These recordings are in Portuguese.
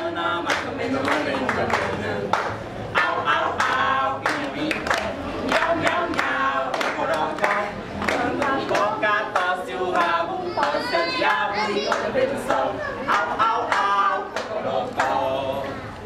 banana, mas também não mandei nunca banana. Au, au, au, miau, miau, miau, corocó. Quando boca tosse o rabo, tosse o diabo e outra vez o sol. Au, au, au, corocó.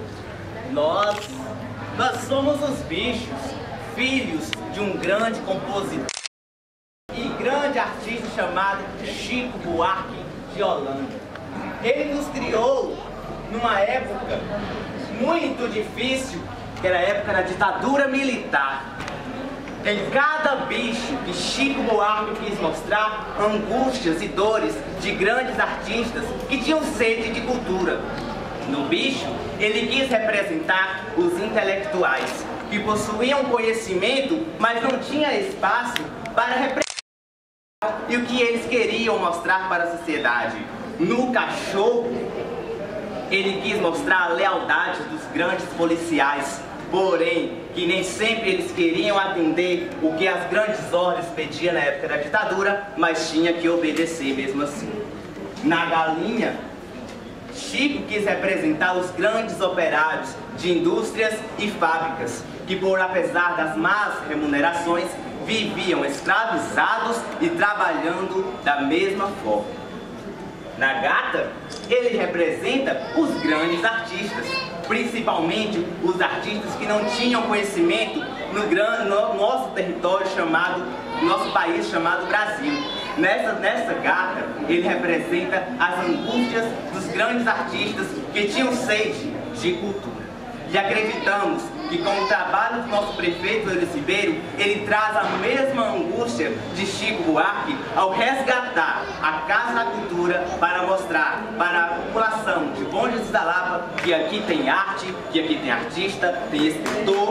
Nós somos os bichos, filhos de um grande compositor e grande artista chamado Chico Buarque de Holanda. Ele nos criou numa época muito difícil, que era a época da ditadura militar. Em cada bicho que Chico Buarque quis mostrar angústias e dores de grandes artistas que tinham sede de cultura. No bicho, ele quis representar os intelectuais, que possuíam conhecimento, mas não tinha espaço para representar e o que eles queriam mostrar para a sociedade. No cachorro, ele quis mostrar a lealdade dos grandes policiais, porém, que nem sempre eles queriam atender o que as grandes ordens pediam na época da ditadura, mas tinha que obedecer mesmo assim. Na galinha, Chico quis representar os grandes operários de indústrias e fábricas, que apesar das más remunerações, viviam escravizados e trabalhando da mesma forma. Na gata, ele representa os grandes artistas, principalmente os artistas que não tinham conhecimento no nosso território nosso país chamado Brasil. Nessa gata, ele representa as angústias dos grandes artistas que tinham sede de cultura. E acreditamos que com o trabalho do nosso prefeito Eudes Ribeiro, ele traz a mesma angústia de Chico Buarque ao resgatar a Casa da Cultura para mostrar para a população de Bom Jesus da Lapa que aqui tem arte, que aqui tem artista, tem escritor.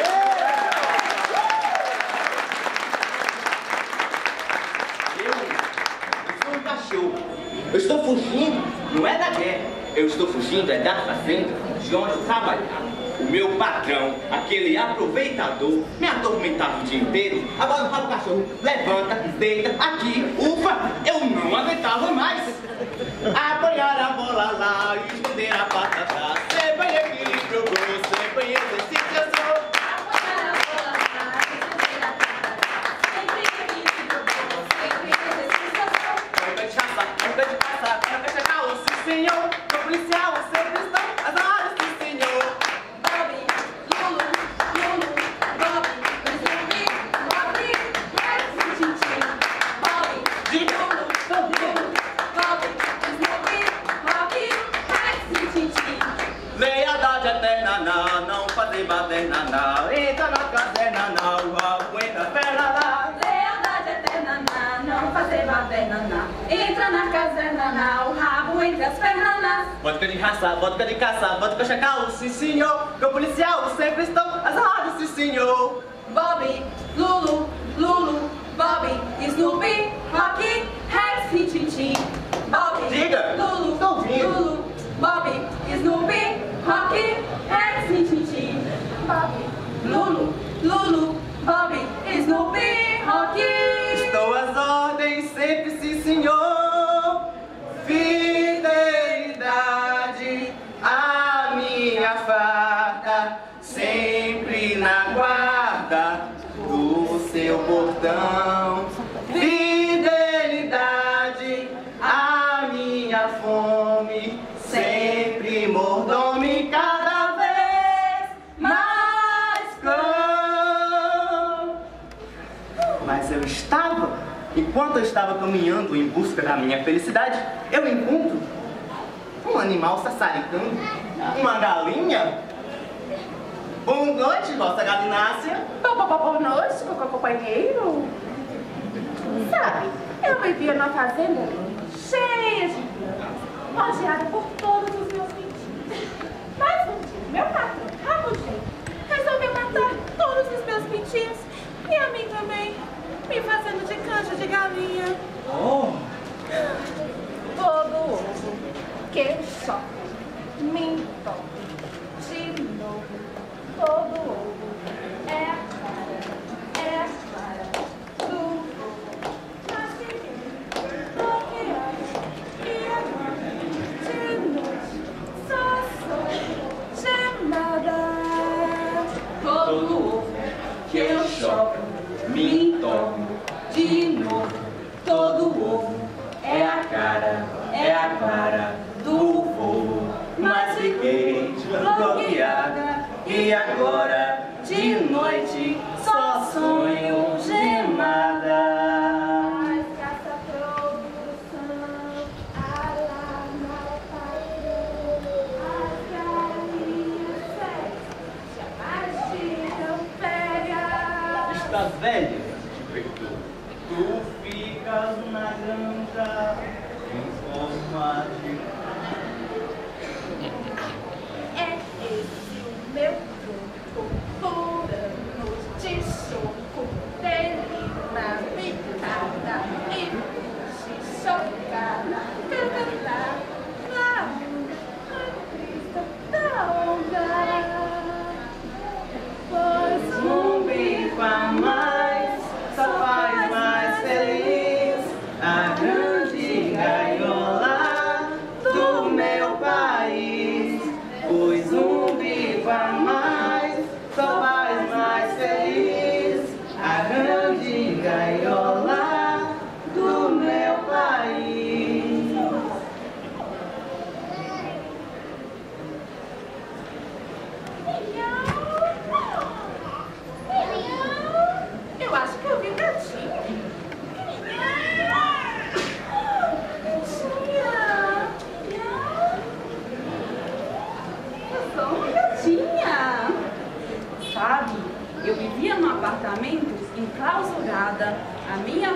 Eu sou um cachorro. Eu estou fugindo, não é da guerra. Eu estou fugindo é da fazenda de onde eu trabalhava. O meu patrão, aquele aproveitador, me atormentava o dia inteiro. Agora eu falo pro cachorro, levanta, deita, aqui, ufa, eu não aguentava mais. Apanhar a bola lá e esconder a batata, sempre em equilíbrio, sempre em exercício, eu sou. Apanhar a bola lá e esconder a batata, sempre em equilíbrio, sempre em exercício, eu sou. Nunca de caça, nunca de caça, nunca chegar o sim senhor. Sou policial, eu sempre estou, as horas sim senhor. Lealdade eterna, não fazer baderna, não. Entra na caserna, não, aguenta a perna lá. Lealdade eterna, não fazer baderna, não. Entra na caserna, não, o rabo entre as pernas. Vodka de raça, vodka de caça, vodka chacal, sim senhor. Eu policial, sempre estou azarado, sim senhor. Bobby, Lulu, Lulu, Bobby, Snoopy, Rocky, Rex, Rintintim. Bobby, Diga, Lulu, estou ouvindo. Lulu, Bobby, Snoopy, Rocky, Rex, Rintintim. Bobby, Lulu, Lulu, Bobby, Snoopy, Rocky. Estou às ordens, sempre sim senhor. Fidelidade, a minha farda, sempre na guarda do seu portão. Fidelidade, a minha fome, sempre mordomo cada vez mais cão. Mas enquanto eu estava caminhando em busca da minha felicidade, eu encontro um animal sassaricando, uma galinha. Boa noite, vossa galinácea. Boa noite, companheiro. Sabe, eu vivia numa fazenda cheia de grãos, rodeada por todos os meus pintinhos. Mas um dia, meu patrão, Rabugento, resolveu matar todos os meus pintinhos e a mim também, me fazendo de canja de galinha. Oh! Todo ovo que choca, me entope de novo. Todo ovo é a cara do ovo. Nasci bloqueado e agora de noite só sou E agora, de noite, só sonho gemada. Estás velha? Te perdoo. Tu ficas na granja em forma de... É esse o meu truco, furamos de choco, dele na picada e puxe chocada, canta na crista da onda. Pois Zumbi pra mais, só faz mais feliz a grande gaiola do meu país. Pois zumbi pra mais, só faz mais feliz a grande gaiola do meu país. Eu acho que eu vi um gatinho. Eu sou uma gatinha. Sabe, eu vivia num apartamento enclausurada. A minha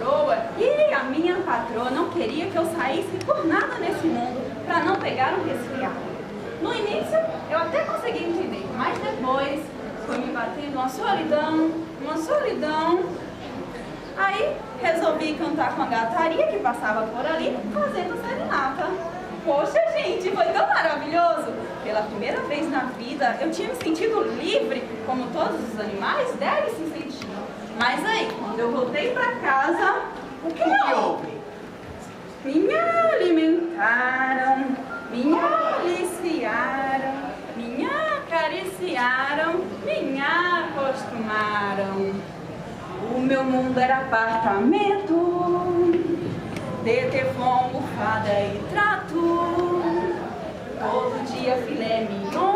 patroa não queria que eu saísse por nada nesse mundo para não pegar um resfriado. No início, eu até consegui entender, mas depois foi me batendo uma solidão. Aí resolvi cantar com a gataria que passava por ali, fazendo serenata. Poxa, gente, foi tão maravilhoso! Pela primeira vez na vida, eu tinha me sentido livre, como todos os animais devem se sentir. Mas aí, quando eu voltei pra casa, o que houve? Me alimentaram, me aliciaram, me acariciaram, me acostumaram. O meu mundo era apartamento, de teflon, almofada e trato. Todo dia filé mignon.